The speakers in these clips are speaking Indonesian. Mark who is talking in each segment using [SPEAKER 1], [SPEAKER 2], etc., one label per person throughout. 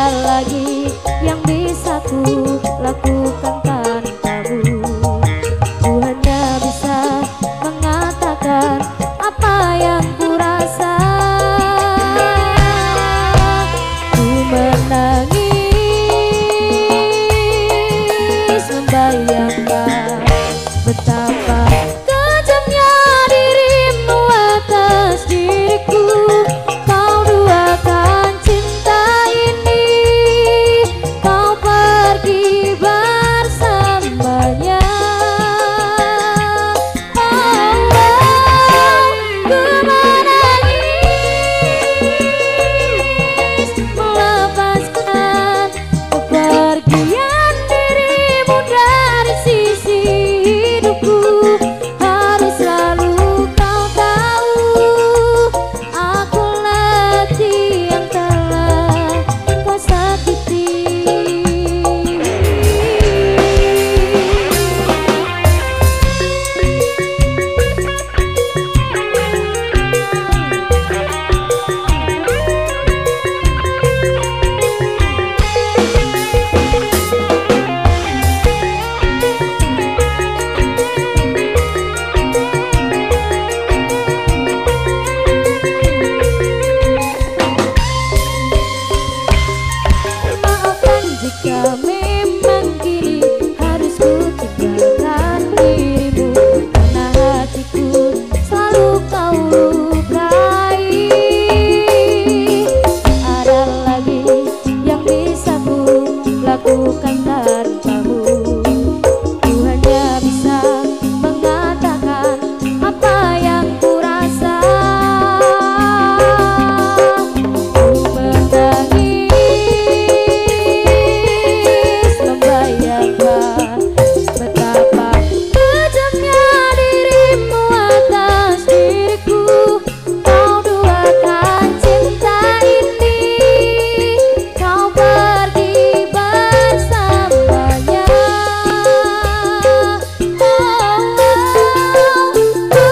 [SPEAKER 1] lagi yang bisa ku lakukan tanpamu. Ku hanya bisa mengatakan apa yang ku rasa. Ku menangis membayangkan betapa kejamnya dirimu atas diriku. Kau duakan cinta ini, kau pergi bersamanya. Oh, ku menangis melepaskan kepergian dirimu dari sisi hidupku. Harus selalu kau tahu, aku letih yang telah kau sakiti. Maafkan jika memang kini harus ku tinggalkan dirimu, karena hatiku selalu kau lukai. Ada lagi yang bisa ku lakukan tanpamu. Ku hanya bisa mengatakan apa yang ku rasa. Ku menangis membayangkan betapa kejamnya dirimu atas diriku. Kau duakan cinta ini, kau pergi bersamanya. Ku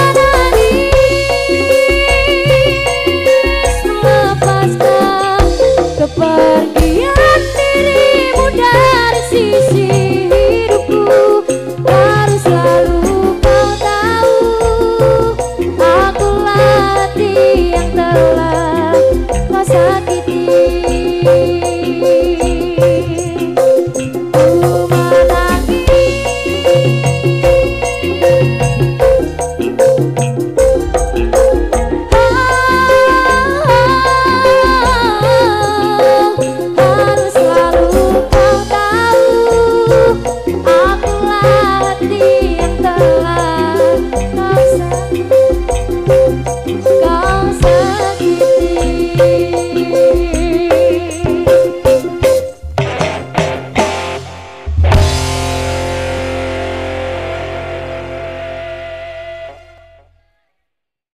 [SPEAKER 1] menangis melepaskan kepergian dirimu dari sisi hidupku. Harus selalu kau tahu, aku letih yang telah kau sakiti. Ku harus selalu kau tahu, aku letih